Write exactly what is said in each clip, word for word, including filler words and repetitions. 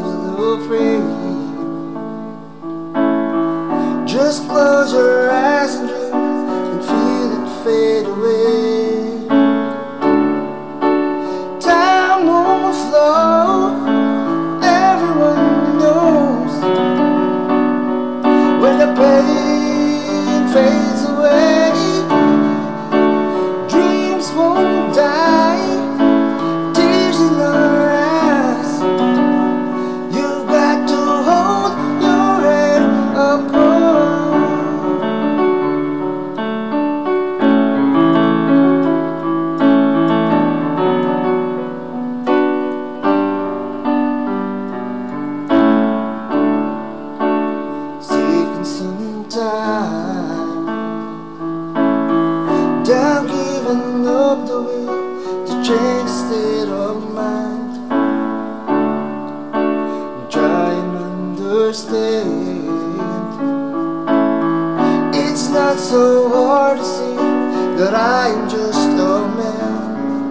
feel afraid. Just close your eyes and dream and feel it fade away. Time won't flow, everyone knows. When the pain fades away, dreams won't die. Tears in our eyes, you've got to hold your head up high. It's taken some time, down giving up the will to change the state of mind. Try and understand, it's not so hard to see that I am just a man.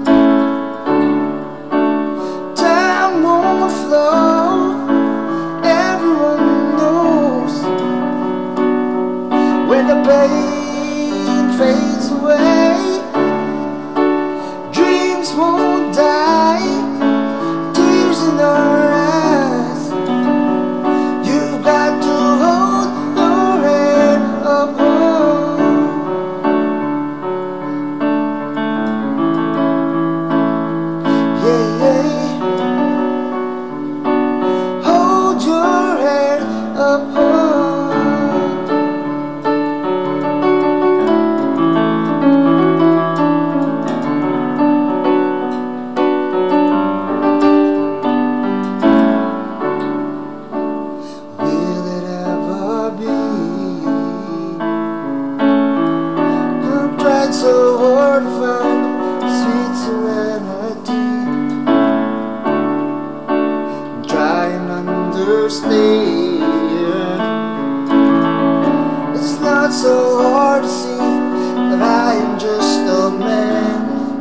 Time won't flow, everyone knows. When the pain fades away, dreams won't die. Tears in our eyes, you've got to hold your head up high. Yeah, yeah. Hold your head up high. So hard to find sweet serenity. Try and understand, it's not so hard to see that I am just a man.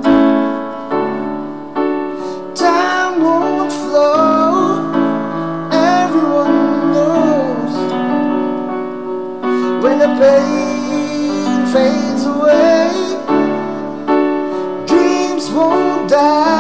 Time won't flow, everyone knows. When the pain fades away, won't die.